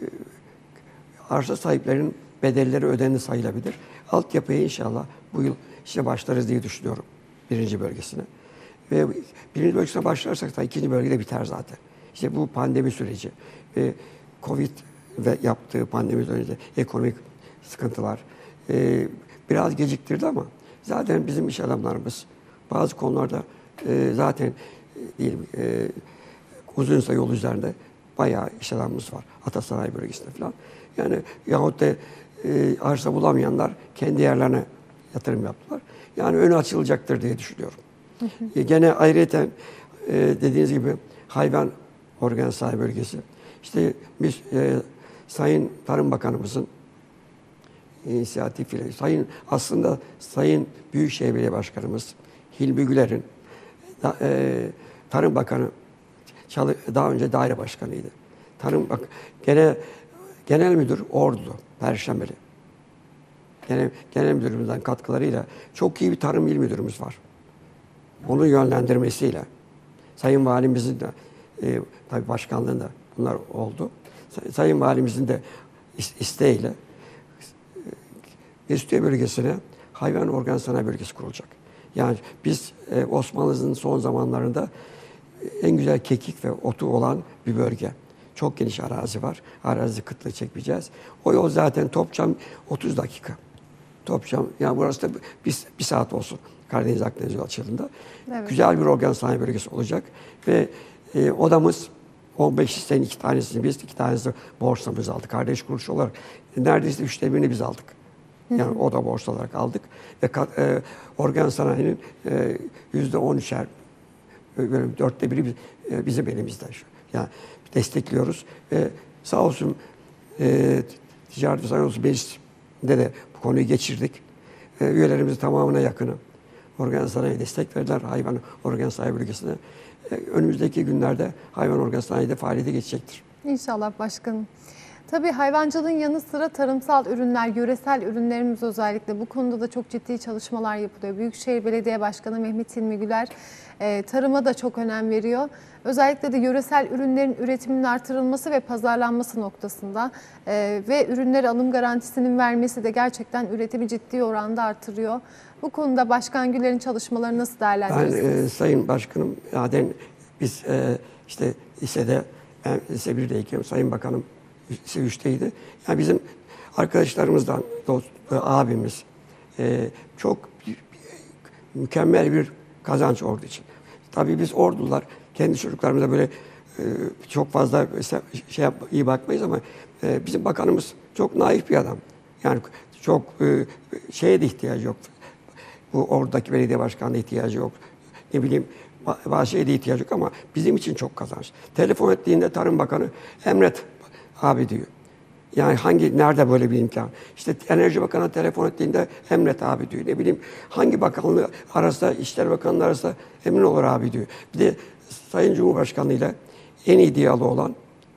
arsa sahiplerinin bedelleri ödenli sayılabilir. Altyapıya inşallah bu yıl işte başlarız diye düşünüyorum birinci bölgesine. Ve birinci bölgesine başlarsak da ikinci bölgede biter zaten. İşte bu pandemi süreci ve Covid ve yaptığı pandemi döneminde ekonomik sıkıntılar e, biraz geciktirdi ama zaten bizim iş adamlarımız bazı konularda e, zaten e, diyelim e, Uzunsa yol üzerinde bayağı iş adamımız var. Atasanayi bölgesinde falan. Yani yahut da e, arsa bulamayanlar kendi yerlerine yatırım yaptılar. Yani önü açılacaktır diye düşünüyorum. Hı hı. E, gene ayrıyeten e, dediğiniz gibi hayvan organ sanayi bölgesi. İşte biz e, Sayın Tarım Bakanımızın inisiyatifiyle, Sayın aslında Sayın Büyükşehir Belediye Başkanımız Hilmi Güler'in da, e, Tarım Bakanı çalı, daha önce daire başkanıydı. Tarım bak gene genel müdür Ordu Perşembeli. Genel, genel müdürümüzden katkılarıyla çok iyi bir tarım il müdürümüz var. Onun yönlendirmesiyle Sayın Valimizin de e, tabii başkanlığında bunlar oldu. Sayın Valimizin de isteğiyle Mesudiye bölgesine hayvan organ sanayi bölgesi kurulacak. Yani biz e, Osmanlı'nın son zamanlarında en güzel kekik ve otu olan bir bölge. Çok geniş arazi var. Arazi kıtlığı çekmeyeceğiz. O yol zaten Topçam otuz dakika. Topçam, yani burası da bir, bir saat olsun Karadeniz Akdeniz yolu açıldığında. Evet. Güzel bir organ sanayi bölgesi olacak ve e, odamız on beş listenin iki tanesini biz, iki tanesi borsamız aldık. Kardeş kuruluş olarak neredeyse üçte birini biz aldık. Yani o da borsa olarak aldık. Ve e, organ sanayinin e, yüzde on üçer, böyle dörtte biri e, bizim elimizde. Yani destekliyoruz. Ve sağ olsun e, Ticaret ve Sanayi Odası Meclisi'nde de bu konuyu geçirdik. E, üyelerimizin tamamına yakını organ sanayiye destek verdiler. Hayvan organ sanayi bölgesine. E, önümüzdeki günlerde hayvan organ sanayide faaliyete geçecektir. İnşallah başkanım. Tabii hayvancılığın yanı sıra tarımsal ürünler, yöresel ürünlerimiz özellikle bu konuda da çok ciddi çalışmalar yapılıyor. Büyükşehir Belediye Başkanı Mehmet Hilmi Güler e, tarıma da çok önem veriyor. Özellikle de yöresel ürünlerin üretiminin artırılması ve pazarlanması noktasında e, ve ürünlere alım garantisinin vermesi de gerçekten üretimi ciddi oranda artırıyor. Bu konuda Başkan Güler'in çalışmaları nasıl değerlendiriyorsunuz? Ben e, Sayın Başkanım, zaten biz e, işte lisede, ben lise birdeyken Sayın Bakanım lise üçteydi. Yani bizim arkadaşlarımızdan, dost, abimiz e, çok mükemmel bir kazanç ordu için. Tabii biz ordular kendi çocuklarımıza böyle e, çok fazla şey yap, iyi bakmayız ama e, bizim bakanımız çok naif bir adam. Yani çok e, şeye de ihtiyacı yok. Bu oradaki belediye başkanına ihtiyacı yok. Ne bileyim bazı şeye de ihtiyacı yok ama bizim için çok kazanç. Telefon ettiğinde Tarım Bakanı emret abi diyor. Yani hangi, nerede böyle bir imkan? İşte Enerji Bakanı'na telefon ettiğinde emret abi diyor. Ne bileyim hangi bakanlığı arasında, İşler Bakanlığı arasında emin olur abi diyor. Bir de Sayın Cumhurbaşkanı ile en iyi diyaloğu olan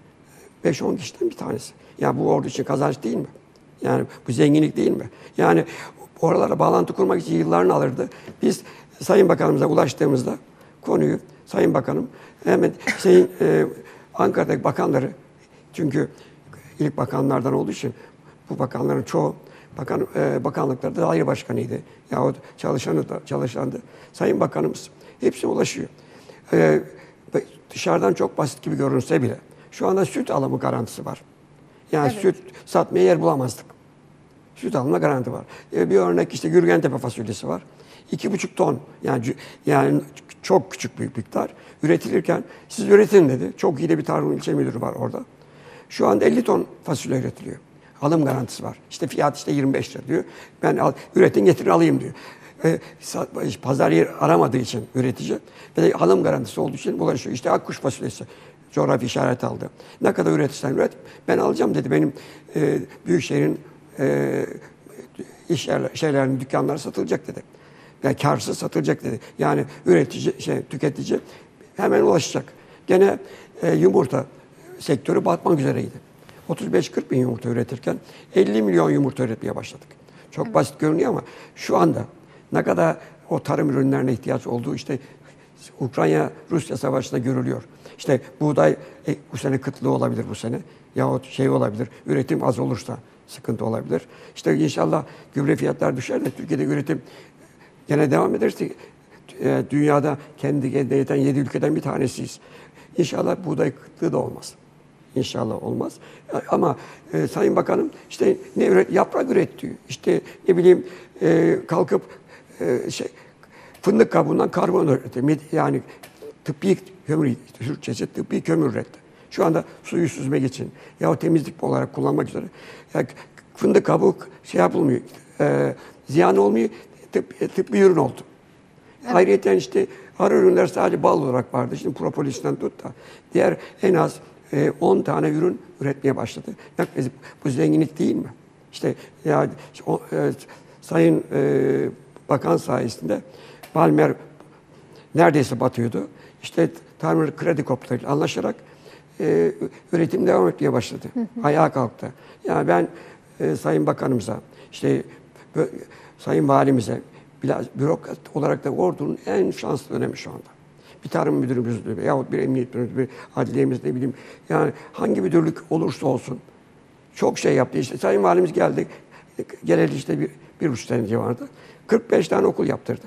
beş on kişiden bir tanesi. Ya bu ordu için kazanç değil mi? Yani bu zenginlik değil mi? Yani oralara bağlantı kurmak için yıllarını alırdı. Biz Sayın Bakanımıza ulaştığımızda konuyu, Sayın Bakanım hemen Sayın e, Ankara'daki bakanları, çünkü ilk bakanlardan olduğu için bu bakanların çoğu bakan, e, bakanlıklarda daire başkanıydı. Yahut çalışanı da çalışandı. Sayın Bakanımız hepsine ulaşıyor. E, dışarıdan çok basit gibi görünse bile şu anda süt alımı garantisi var. Yani evet. Süt satmaya yer bulamazdık. Süt alımına garanti var. E, bir örnek işte Gürgentepe fasulyesi var. İki buçuk ton yani yani çok küçük bir miktar üretilirken siz üretin dedi. Çok iyi de bir tarım ilçe müdürü var orada. Şu anda elli ton fasulye üretiliyor. Alım garantisi var. İşte fiyat işte yirmi beş lira diyor. Ben al, üretin getirin alayım diyor. E, pazar yer aramadığı için üretici ve de alım garantisi olduğu için ulaşıyor. İşte akkuş fasulyesi coğrafi işaret aldı. Ne kadar üretirsen üret ben alacağım dedi. Benim e, Büyükşehir'in e, iş yerler, şeylerin dükkanları satılacak dedi. Yani karsız satılacak dedi. Yani üretici, şey, tüketici hemen ulaşacak. Gene e, yumurta sektörü batmak üzereydi. otuz beş kırk bin yumurta üretirken elli milyon yumurta üretmeye başladık. Çok evet. Basit görünüyor ama şu anda ne kadar o tarım ürünlerine ihtiyaç olduğu işte Ukrayna-Rusya savaşında görülüyor. İşte buğday e, bu sene kıtlığı olabilir bu sene. Yahut şey olabilir, üretim az olursa sıkıntı olabilir. İşte inşallah gübre fiyatlar düşer de Türkiye'de üretim gene devam ederse e, dünyada kendi kendine yeten yedi ülkeden bir tanesiyiz. İnşallah buğday kıtlığı da olmaz. İnşallah olmaz. Ama e, Sayın Bakanım işte ne üret, yaprak üret diyor. İşte ne bileyim e, kalkıp e, şey fındık kabuğundan karbon üretti. Yani tıbbi kömür, Türkçesi tıbbi kömür üretti. Şu anda suyu süzmek için ya temizlik olarak kullanmak üzere. Yani fındık kabuğu şey yapılmıyor, e, ziyan olmuyor, tıp, tıbbi ürün oldu. Evet. Ayrıca işte ara ürünler sadece bal olarak vardı. Şimdi propolisden tut da diğer en az on tane ürün üretmeye başladı. Yaklaşık bu zenginlik değil mi? İşte ya o, e, Sayın e, Bakan sayesinde Balmer neredeyse batıyordu. İşte Tarım Kredi Kooperatifleri anlaşarak e, üretim devam etmeye başladı. Hı hı. Ayağa kalktı. Yani ben e, Sayın Bakanımıza, işte bö, Sayın Valimize, biraz bürokrat olarak da ordunun en şanslı dönemi şu anda. Bir tarım müdürümüz yahut bir emniyet müdürümüz, bir adliyemiz ne bileyim. Yani hangi müdürlük olursa olsun çok şey yaptı. İşte Sayın Valimiz geldi, geleli işte bir, bir buçuk sene civarında. kırk beş tane okul yaptırdı.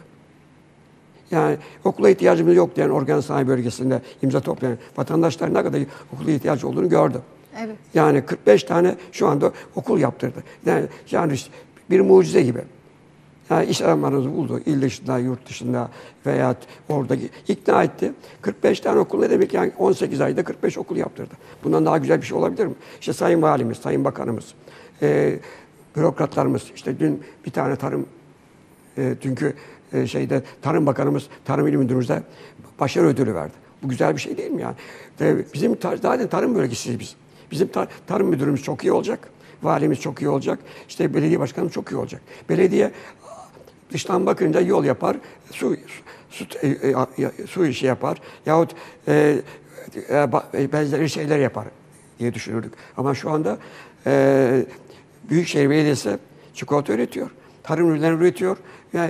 Yani okula ihtiyacımız yok diyen organ sanayi bölgesinde imza toplayan vatandaşlar ne kadar okula ihtiyaç olduğunu gördü. Evet. Yani kırk beş tane şu anda okul yaptırdı. Yani, yani işte bir mucize gibi. Yani iş adamlarımızı buldu. İl dışında, yurt dışında veya orada ikna etti. kırk beş tane okul ne demek yani on sekiz ayda kırk beş okul yaptırdı. Bundan daha güzel bir şey olabilir mi? İşte Sayın Valimiz, Sayın Bakanımız, e, bürokratlarımız, işte dün bir tane tarım, e, dünkü e, şeyde Tarım Bakanımız, Tarım İl Müdürümüzde başarı ödülü verdi. Bu güzel bir şey değil mi yani? De, bizim tar zaten tarım bölgesiyiz biz. Bizim tar tarım müdürümüz çok iyi olacak. Valimiz çok iyi olacak. İşte belediye başkanımız çok iyi olacak. Belediye dıştan bakınca yol yapar, su su, su, e, e, su işi yapar yahut e, e, benzeri şeyler yapar diye düşünürdük. Ama şu anda e, Büyükşehir Belediyesi çikolata üretiyor, tarım ürünleri üretiyor. Yani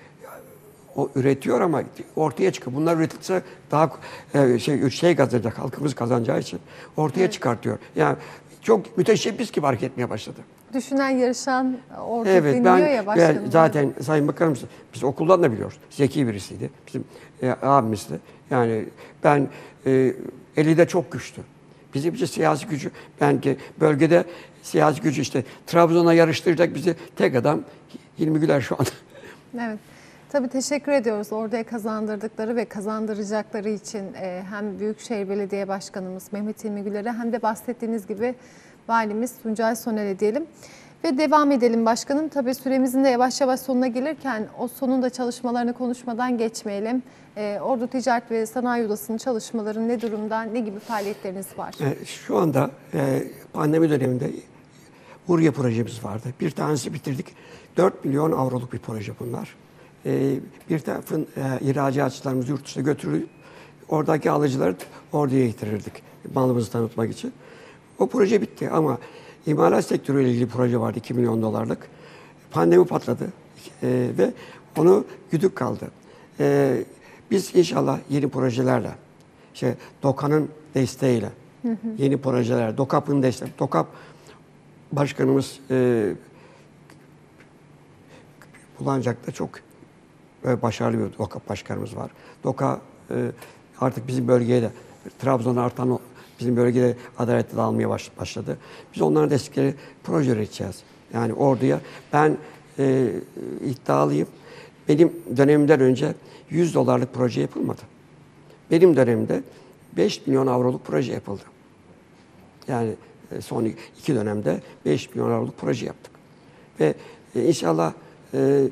o üretiyor ama ortaya çıkıyor. Bunlar üretilse daha e, şey şey kazanacak, halkımız kazanacağı için ortaya evet. çıkartıyor. Yani çok müteşebbis gibi hareket etmeye başladı. Düşünen, yarışan orada evet, dinliyor ben, ya başkanım. Ben zaten Sayın Bakanımız, biz okuldan da biliyoruz. Zeki birisiydi. Bizim e, abimizdi. Yani ben e, eli de çok güçlü. Bizim için siyasi gücü, belki bölgede siyasi gücü işte Trabzon'a yarıştıracak bizi tek adam Hilmi Güler şu anda. Evet. Tabii teşekkür ediyoruz oraya kazandırdıkları ve kazandıracakları için hem Büyükşehir Belediye Başkanımız Mehmet Hilmi Güler'e hem de bahsettiğiniz gibi Valimiz Tuncay Soner'e diyelim. Ve devam edelim başkanım. Tabii süremizin de yavaş yavaş sonuna gelirken o sonunda çalışmalarını konuşmadan geçmeyelim. Ordu Ticaret ve Sanayi Odası'nın çalışmaları ne durumda, ne gibi faaliyetleriniz var? Şu anda pandemi döneminde Urya projemiz vardı. Bir tanesi bitirdik. dört milyon avroluk bir proje bunlar. Bir tarafın ihracatçılarımız yurt dışına götürüp oradaki alıcıları orduya getirirdik malımızı tanıtmak için. O proje bitti ama imalat sektörüyle ilgili proje vardı iki milyon dolarlık. Pandemi patladı ve onu güdük kaldı. Biz inşallah yeni projelerle, işte DOKA'nın desteğiyle, hı hı. yeni projeler, DOKAP'ın desteği, DOKAP başkanımız e, Bulancak'ta çok e, başarılı bir DOKAP başkanımız var. DOKA e, artık bizim bölgeye de, Trabzon'a artan bizim bölgede adalette de almaya baş, başladı. Biz onların destekleri proje üreteceğiz. Yani orduya ben e, iddialıyım. Benim dönemimden önce yüz dolarlık proje yapılmadı. Benim dönemimde beş milyon avroluk proje yapıldı. Yani son iki dönemde beş milyon avroluk proje yaptık. Ve inşallah e,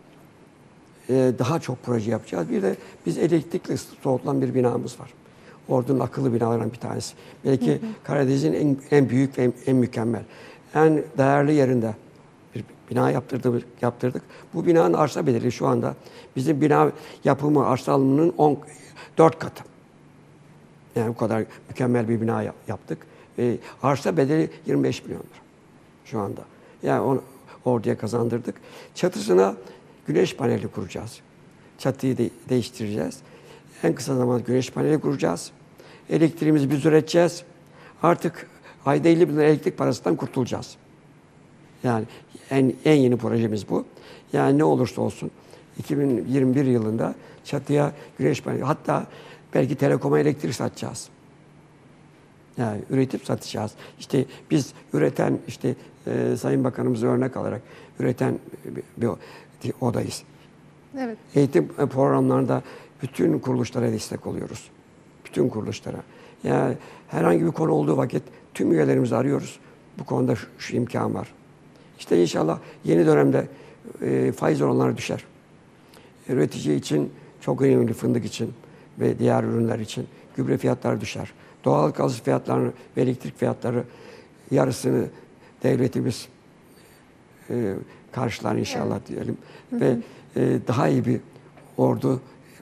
e, daha çok proje yapacağız. Bir de biz elektrikle soğutulan bir binamız var. Ordu'nun akıllı binalarından bir tanesi. Belki hı hı. Karadeniz'in en, en büyük ve en, en mükemmel, en değerli yerinde bir bina yaptırdık. yaptırdık. Bu binanın arsa bedeli şu anda bizim bina yapımı, arsa alımının on dört katı. Yani bu kadar mükemmel bir bina yaptık. E, arsa bedeli yirmi beş milyon lira şu anda. Yani onu orduya kazandırdık. Çatısına güneş paneli kuracağız. Çatıyı de değiştireceğiz. En kısa zamanda güneş paneli kuracağız. Elektriğimizi biz üreteceğiz. Artık ayda elli bin lira elektrik parasından kurtulacağız. Yani en, en yeni projemiz bu. Yani ne olursa olsun iki bin yirmi bir yılında çatıya güneş paneli, hatta belki Telekom'a elektrik satacağız. Yani üretip satacağız. İşte biz üreten, işte e, Sayın Bakanımızı örnek alarak üreten bir, bir odayız. Evet. Eğitim programlarında bütün kuruluşlara destek oluyoruz. Bütün kuruluşlara. Yani herhangi bir konu olduğu vakit tüm üyelerimizi arıyoruz. Bu konuda şu, şu imkan var. İşte inşallah yeni dönemde e, faiz oranları düşer. Üretici için çok önemli, fındık için ve diğer ürünler için gübre fiyatları düşer. Doğal gaz fiyatlarını ve elektrik fiyatları yarısını devletimiz e, karşılar inşallah evet. diyelim. Hı hı. Ve e, daha iyi bir ordu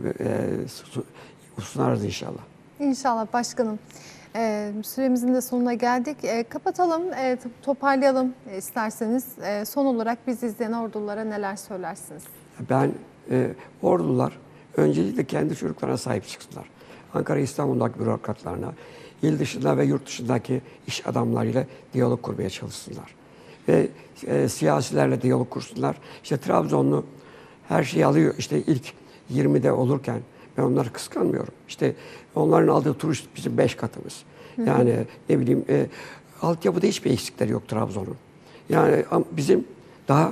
e, sunarız inşallah. İnşallah başkanım. E, süremizin de sonuna geldik. E, kapatalım, e, toparlayalım e, isterseniz. E, son olarak biz izleyen ordulara neler söylersiniz? Ben e, ordular öncelikle kendi çocuklarına sahip çıksınlar. Ankara, İstanbul'daki bürokratlarına, il dışında ve yurt dışındaki iş adamlarıyla diyalog kurmaya çalışsınlar. Ve e, siyasilerle diyalog kursunlar. İşte Trabzonlu her şeyi alıyor. İşte ilk yirmide olurken ben onları kıskanmıyorum. İşte onların aldığı turist bizim beş katımız. Yani hı hı. ne bileyim e, altyapıda hiçbir eksikleri yok Trabzon'un. Yani bizim daha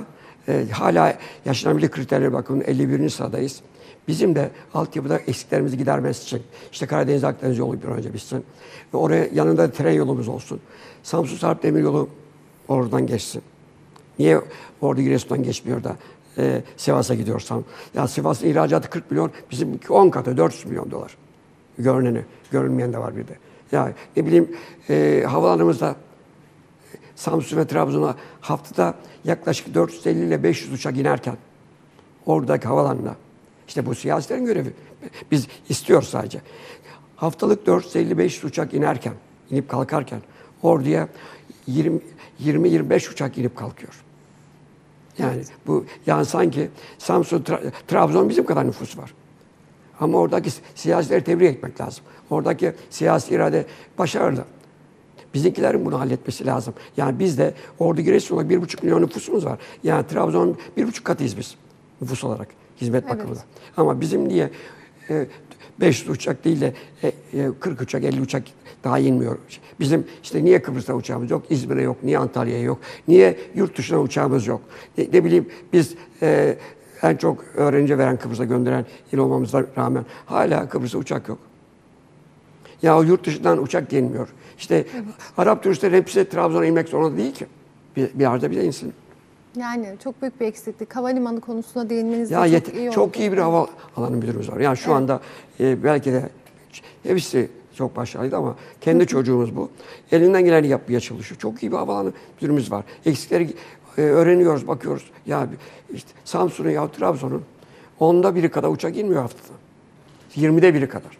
E, hala yaşanabilir kriterlere bakımından elli birinci sıradayız. Bizim de altyapıda eksiklerimizi gidermesi için işte Karadeniz Akdeniz yolu bir an önce bitsin. Ve oraya yanında tren yolumuz olsun. Samsun Sarp Demir yolu oradan geçsin. Niye Ordu Giresun'dan geçmiyor da e, Sivas'a gidiyorsam? Ya Sivas'ın ihracatı kırk milyon, bizimki on katı dört yüz milyon dolar. Görüneni, görünmeyen de var bir de. Ya ne bileyim e, havalarımızda Samsun ve Trabzon'a haftada yaklaşık dört yüz elli ile beş yüz uçak inerken oradaki havalarına, işte bu siyasilerin görevi. Biz istiyoruz sadece. Haftalık dört yüz elli beş yüz uçak inerken, inip kalkarken orduya yirmi yirmi beş uçak inip kalkıyor. Yani bu yani sanki Samsun, Tra- Trabzon bizim kadar nüfus var. Ama oradaki siyasileri tebrik etmek lazım. Oradaki siyasi irade başarılı. Bizimkilerin bunu halletmesi lazım. Yani biz de Ordu Giresun'da bir buçuk milyon nüfusumuz var. Yani Trabzon bir buçuk katıyız biz nüfus olarak, hizmet Evet. bakımından. Ama bizim niye e, beş yüz uçak değil de e, e, kırk uçak, elli uçak daha inmiyor? Bizim işte niye Kıbrıs'ta uçağımız yok, İzmir'e yok, niye Antalya'ya yok, niye yurt dışına uçağımız yok? Ne, ne bileyim biz e, en çok öğrenci veren Kıbrıs'a gönderen il olmamıza rağmen hala Kıbrıs'a uçak yok. Ya o yurt dışından uçak gelmiyor. İşte evet. Arap turistler hepsi Trabzon'a inmek zorunda değil ki. Bir, bir arada bir de insin. Yani çok büyük bir eksiklik. Havalimanı konusuna değinmeniz ya de yet- çok iyi oldu. Çok iyi bir hava alanı müdürümüz var. Yani şu evet. anda e, belki de hepsi çok başarılıydı ama kendi çocuğumuz bu. Elinden geleni yapmaya çalışıyor. Çok iyi bir havaalanı müdürümüz var. Eksikleri e, öğreniyoruz, bakıyoruz. Ya işte Samsun'un ya Trabzon'un onda biri kadar uçak inmiyor haftada. yirmide biri kadar.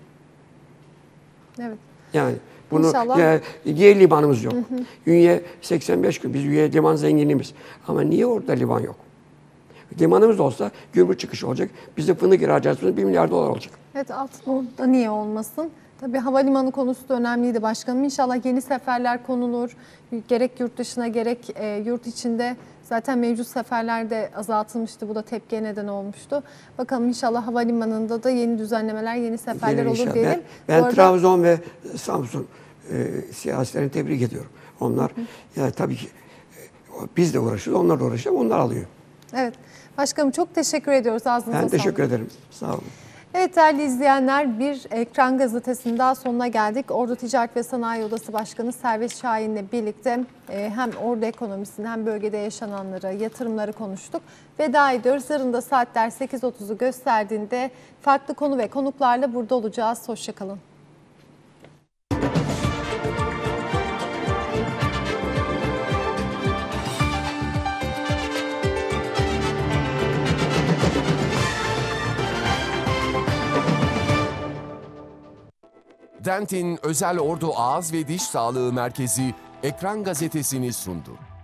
Evet. Yani bunu İnşallah. ya, diye limanımız yok. Hı hı. Ünye seksen beş gün. Biz Ünye liman zenginliğimiz. Ama niye orada liman yok? Limanımız olsa gümrük çıkışı olacak. Bizim fındık ihracatımız bir milyar dolar olacak. Evet, Altınordu'da niye olmasın? Tabii havalimanı konusu da önemliydi başkanım. İnşallah yeni seferler konulur. Gerek yurt dışına gerek e, yurt içinde zaten mevcut seferler de azaltılmıştı. Bu da tepkiye neden olmuştu. Bakalım inşallah havalimanında da yeni düzenlemeler, yeni seferler Gelir olur inşallah. diyelim. Ben, ben arada... Trabzon ve Samsun e, siyasilerini tebrik ediyorum. Onlar hı. Yani tabii ki e, biz de uğraşıyoruz, onlar da uğraşıyor, onlar alıyor. Evet. Başkanım çok teşekkür ediyoruz. Ağzınıza Ben teşekkür sağlık. ederim. Sağ olun. Evet değerli izleyenler, bir ekran gazetesinin daha sonuna geldik. Ordu Ticaret ve Sanayi Odası Başkanı Servet Şahin'le birlikte hem ordu ekonomisini hem bölgede yaşananları, yatırımları konuştuk. Veda ediyoruz. Yarın da saatler sekiz otuzu gösterdiğinde farklı konu ve konuklarla burada olacağız. Hoşçakalın. Dent'in özel Ordu Ağız ve Diş Sağlığı Merkezi Ekran Gazetesi'ni sundu.